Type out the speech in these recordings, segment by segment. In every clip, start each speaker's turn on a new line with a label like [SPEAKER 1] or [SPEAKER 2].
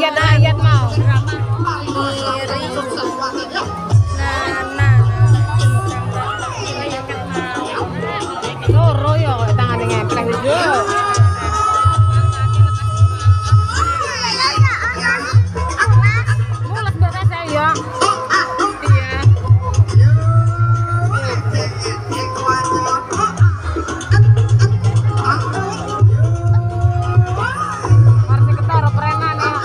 [SPEAKER 1] ayat-ayat mau. Loro ya kok tangane ngempleh yo. Mulas mbak saya ya. Iya. Marsi ketara prenan ya.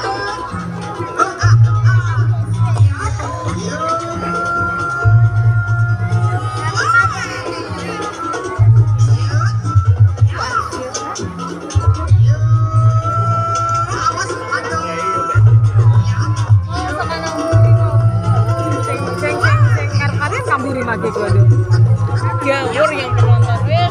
[SPEAKER 1] Kamburi lagi gua aduh. Gawur yang penonton wis.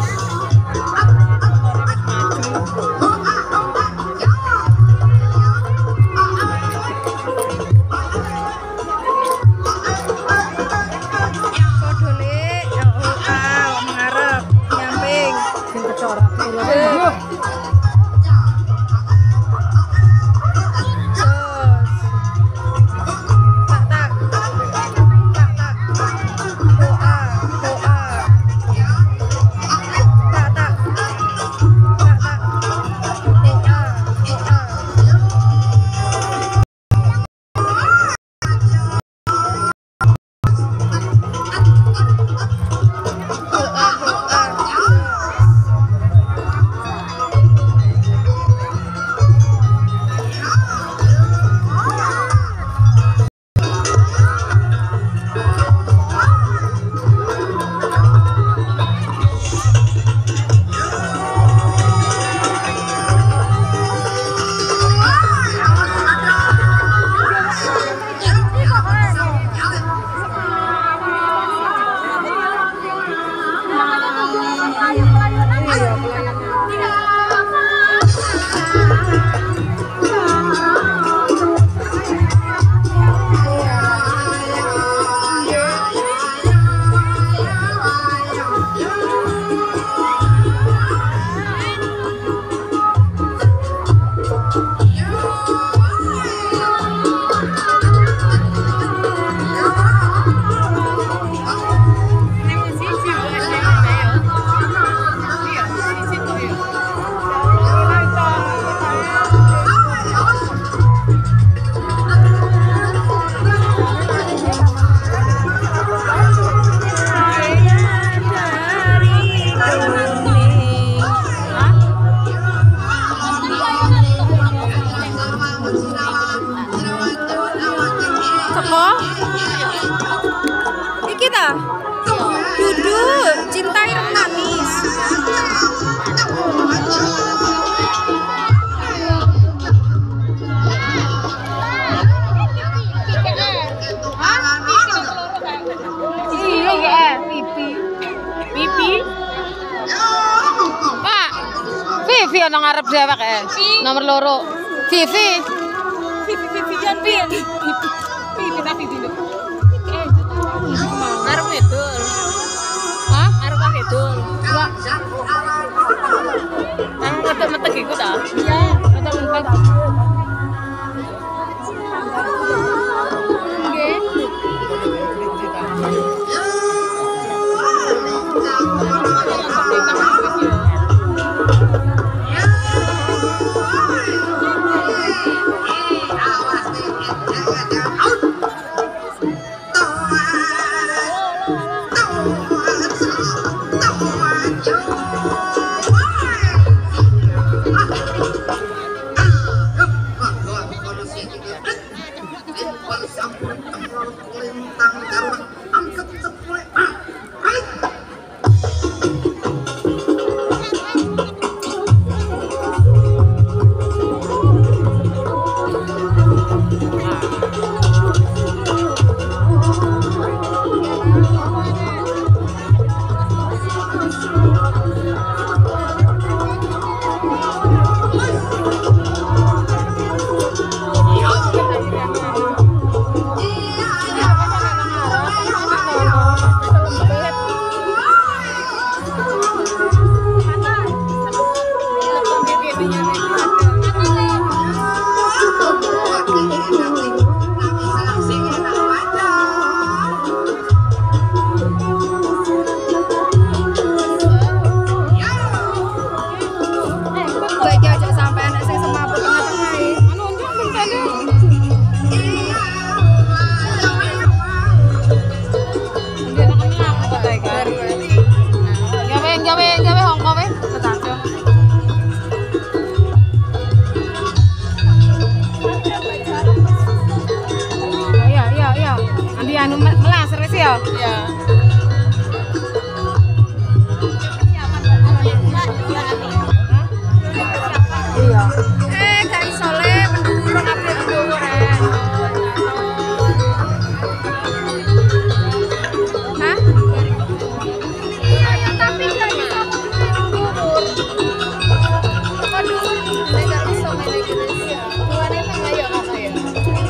[SPEAKER 2] Kodole ya ngarep nyamping
[SPEAKER 1] Sing kecorak.
[SPEAKER 2] Iki ta? Duduk, cinta yang manis.
[SPEAKER 1] Iya, pipi. Pipi. Pak. Vivi ana ngarep dhewek nomor loro. Vivi. Vivian Vivi. Vivi tapi dulu. Ngarep ngedul. Hah? Ngarep ngedul. Enggak. Metek iku ta? Iya, metek. anu melaser wis ya.
[SPEAKER 3] Iya.
[SPEAKER 1] Iya.
[SPEAKER 2] Gak iso le mendhuwur kabeh mendhuwur Hah? Iya ya tapi gak iso mendhuwur. Mendhuwur gak iso ngene iki wis.
[SPEAKER 3] Buane nang ayo kakak ya.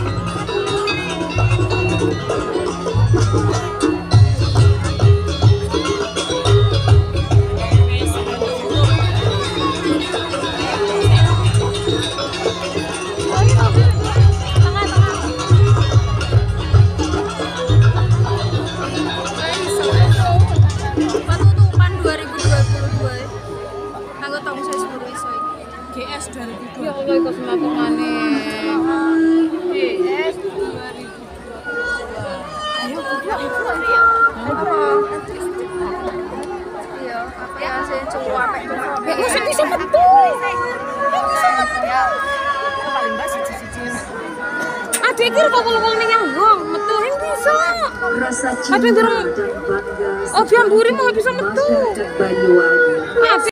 [SPEAKER 2] Penutupan 2022. Aku tau saya sepuluh iso iki.
[SPEAKER 3] GS 2022.
[SPEAKER 1] Ya Allah iku semakin maneh.
[SPEAKER 3] GS 2022. Ayo ibu ya.
[SPEAKER 2] Iya, apa ya sing cowok apik tuh.
[SPEAKER 1] Ya mesti bisa metu.
[SPEAKER 3] Paling mbak siji-siji.
[SPEAKER 1] Aduh iki kok ngomong ning yang wong metu ning bisa.
[SPEAKER 4] Rasa
[SPEAKER 1] Aduh,
[SPEAKER 4] cinta
[SPEAKER 1] durung.
[SPEAKER 4] dan bangga
[SPEAKER 1] Oh, biar buri mau bisa metu.
[SPEAKER 4] masyarakat Banyuwangi.
[SPEAKER 1] Ah,